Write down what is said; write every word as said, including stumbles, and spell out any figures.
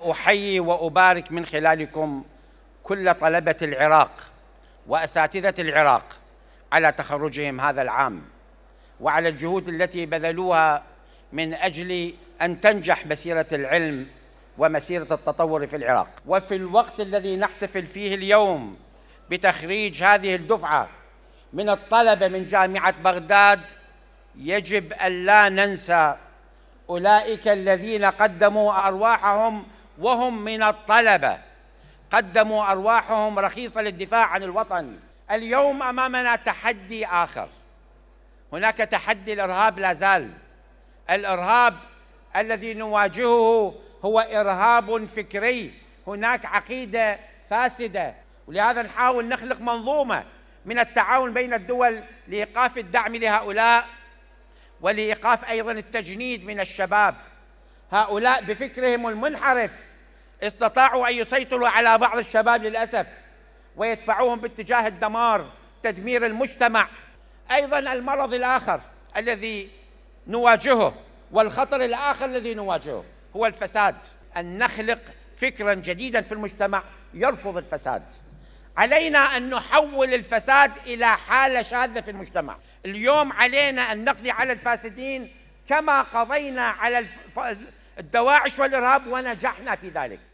أحيي وأبارك من خلالكم كل طلبة العراق وأساتذة العراق على تخرجهم هذا العام، وعلى الجهود التي بذلوها من أجل أن تنجح مسيرة العلم ومسيرة التطور في العراق. وفي الوقت الذي نحتفل فيه اليوم بتخريج هذه الدفعة من الطلبة من جامعة بغداد، يجب أن لا ننسى أولئك الذين قدموا أرواحهم وهم من الطلبة، قدموا أرواحهم رخيصة للدفاع عن الوطن. اليوم أمامنا تحدي آخر، هناك تحدي الإرهاب لا زال. الإرهاب الذي نواجهه هو إرهاب فكري، هناك عقيدة فاسدة، ولهذا نحاول نخلق منظومة من التعاون بين الدول لإيقاف الدعم لهؤلاء ولإيقاف أيضا التجنيد من الشباب. هؤلاء بفكرهم المنحرف استطاعوا أن يسيطروا على بعض الشباب للأسف ويدفعوهم باتجاه الدمار، تدمير المجتمع. أيضا المرض الآخر الذي نواجهه والخطر الآخر الذي نواجهه هو الفساد، أن نخلق فكرا جديدا في المجتمع يرفض الفساد. علينا أن نحول الفساد إلى حالة شاذة في المجتمع. اليوم علينا أن نقضي على الفاسدين كما قضينا على الدواعش والإرهاب ونجحنا في ذلك.